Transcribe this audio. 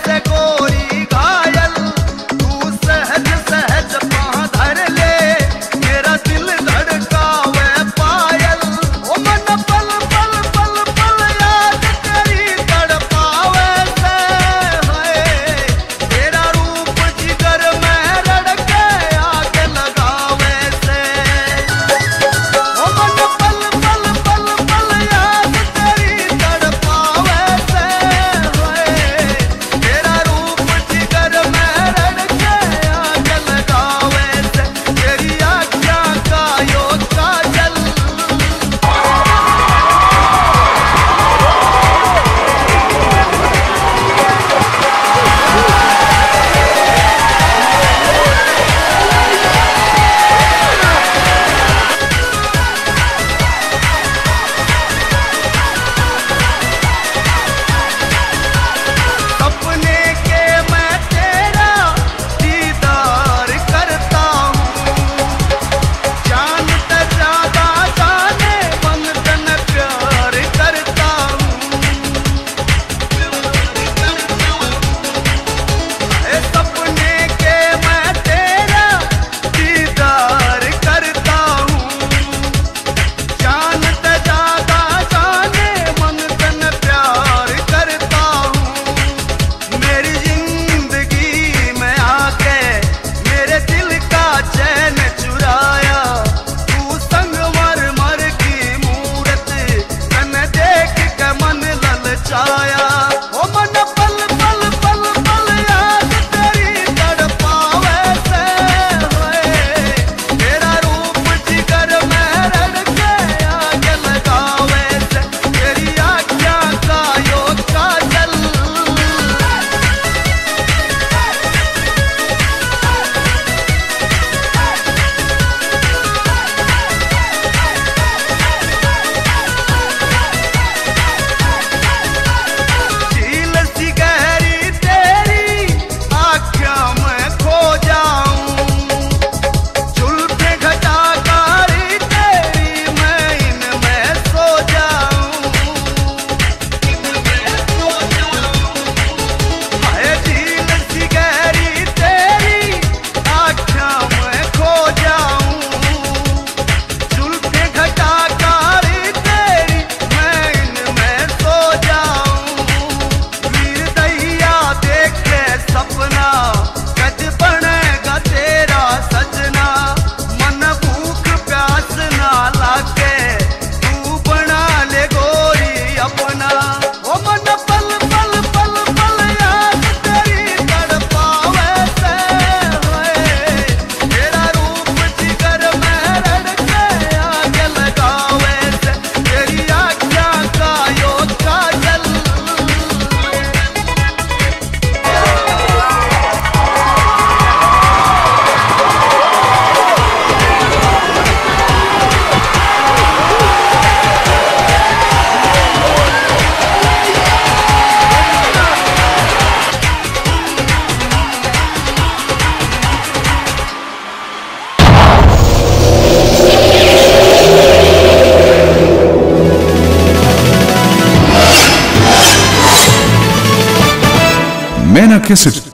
से गोरी घायल, तू सहज सहज पाँव धर ले, मेरा दिल धड़कावे पायल। ओ मन पल पल पल पल याद तेरी तड़पावे से, है तेरा रूप जिगर में रड़के आग लगावे से। ओ मन पल पल पल पल याद तेरी तड़पावे से, है तेरा रूप जिगर में रड़के आग लगावे से। तेरी आज्ञा का यो काजल, सपने के मैं तेरा दीदार करता हूँ, जानता ज्यादा जाने मन तन प्यार करता हूँ। सपने के मैं तेरा दीदार करता हूँ, जानता ज्यादा जाने मन तन प्यार करता हूँ। मेरी जिंदगी में आके मेरे दिल का चैन चुराया, तू संगमर मर की मूरत तन देख के मन ललचाया। ओ मन पल पल पल पल याद तेरी तड़पावे से, है तेरा रूप जिगर में रड़के आग लगावे से। तेरी आज्ञा का यो काजल, झील सी गहरी तेरी आँखों में खो जाऊं, जुल्फें घटा कारी तेरी मैं इनमें सो जाऊं। हाय झील सी गहरी तेरी आँखों में खो जाऊं, जुल्फें घटा कारी तेरी मैं इनमें सो जाऊं। वीर दैया देखे सपना कद बनेगा तेरा सजना, मन भूख प्यास ना लागे तू बना ले गोरी अपना। ओ मन पल पल पल पल याद तेरी तड़पावे से, है तेरा रूप जिगर में रड़के आग लगावे से। तेरी आज्ञा का यो काजल, Mena Cassette